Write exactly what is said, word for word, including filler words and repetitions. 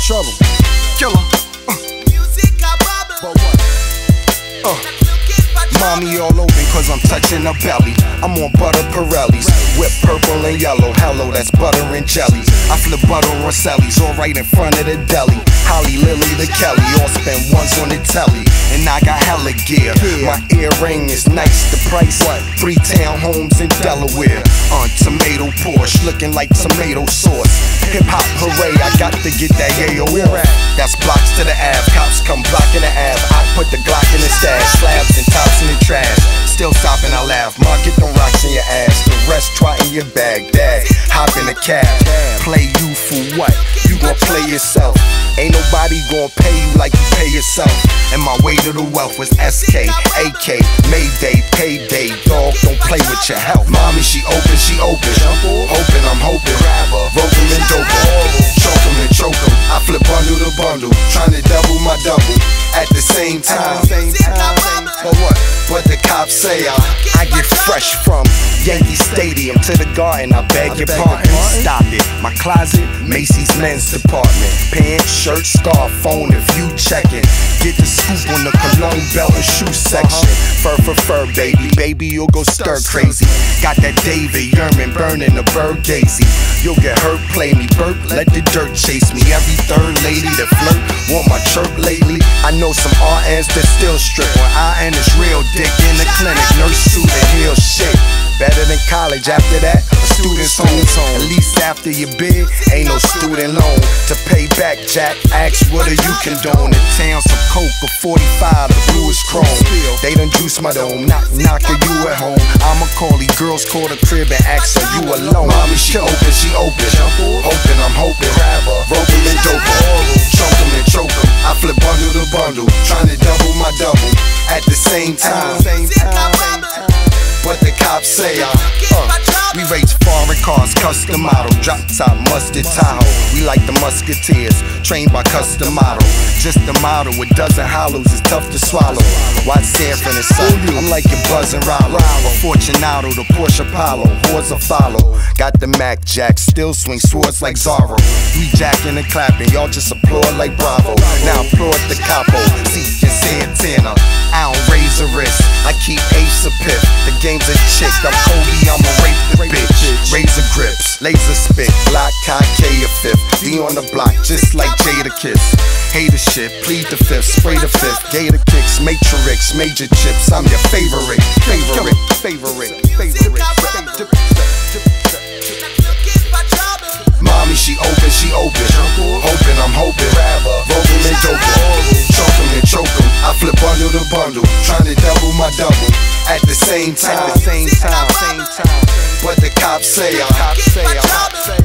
trouble. Killer. Uh. But what? Uh. Mommy all over cause I'm touching her belly. I'm on butter Pirellis, whip purple and yellow. Hello, that's butter and jelly. I flip butter on Sally's, all right in front of the deli. Holly, Lily, the Kelly, all spend ones on the telly. And I got hella gear. My earring is nice, the price what? Three townhomes in Delaware. On tomato Porsche, looking like tomato sauce. Hip hop, hooray, I got to get that yayo off. That's blocks to the Ave, cops come blocking the Ave. I put the Glock in the stash, slabs and tops in the trash. Still stopping, I laugh. Ma, get them rocks in your ass. The rest try in your bag. Dad, hop in the cab. Play you for what? You gon' play yourself. Ain't nobody gon' pay you like you pay yourself. And my way to the wealth was S K, A K, Mayday, payday. Dog, don't play with your health. Mommy, she open, she open. Hoping, I'm hoping. Rope 'em and dope 'em. Choke 'em and choke 'em. I flip bundle to bundle. Trying to double my double. At the same time. But what? What the cops say, I, I get fresh from Yankee Stadium to the garden, I beg your pardon. Stop it, my closet, Macy's men's department. Pants, shirt, scarf, phone if you checkin'. Get the scoop on the cologne, belt and shoe section. Fur for fur, baby, baby, you'll go stir crazy. Got that David Yerman burning the bird gazy. You'll get hurt, play me, burp, let the dirt chase me. Every third lady that flirt, want my chirp lately. I know some R Ns that still strip. When I N is real dick in the clinic, nurse suit and heel shit. Better than college after that, a student's home. At least after you big, ain't no student loan. To pay back, Jack, ask what are you condone. In town, some coke or forty-five, the blue is chrome. They done juice my dome, knock, knock, are you at home? I'ma call these girls, call the crib and ask, are you alone? Mommy, she open, she open. Hoping, I'm hoping. Rope 'em and dope 'em. Choke 'em and choke 'em. I flip bundle to bundle, trying to double my double. At the same time. What the cops say, uh, uh, we race foreign cars, custom model, drop top, mustard Tahoe. We like the musketeers, trained by custom model. Just a model, a dozen hollows is tough to swallow. Watch Sanford and Son, I'm like your Buzz and Rollo. A Fortunato, the Porsche Apollo, hordes a follow. Got the Mac Jack, still swing swords like Zorro. We jacking and clapping, y'all just applaud like Bravo. Now applaud the capo, see your Santana. I don't raise a wrist, I keep ace a pip. The game's a chick, I'm Kobe, I'ma rape the bitch. Razor grips, laser spit, Glock, K a fifth. D on the block, just like Jada Kiss. Hater shit, plead the fifth, spray the fifth. Gator kicks, matrix, major chips. I'm your favorite, favorite, favorite, favorite. Mommy, she open, she open. Hoping, I'm hoping. Rope 'em and dope 'em. Choke 'em and choke 'em. I flip bundle to bundle, trying to double my double. At the same time, same time, same time. What the cops say, uh, cops say, uh,